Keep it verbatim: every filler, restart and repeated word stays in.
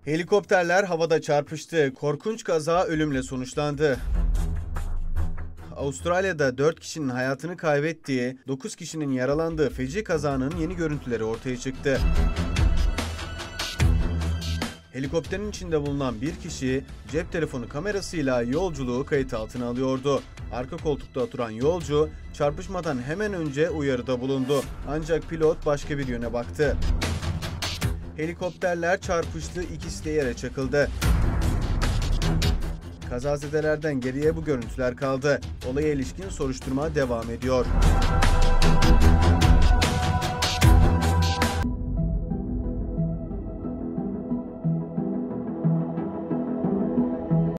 Helikopterler havada çarpıştı. Korkunç kaza ölümle sonuçlandı. Avustralya'da dört kişinin hayatını kaybettiği, dokuz kişinin yaralandığı feci kazanın yeni görüntüleri ortaya çıktı. Helikopterin içinde bulunan bir kişi cep telefonu kamerasıyla yolculuğu kayıt altına alıyordu. Arka koltukta oturan yolcu çarpışmadan hemen önce uyarıda bulundu. Ancak pilot başka bir yöne baktı. Helikopterler çarpıştı, ikisi de yere çakıldı. Kazazedelerden geriye bu görüntüler kaldı. Olaya ilişkin soruşturma devam ediyor.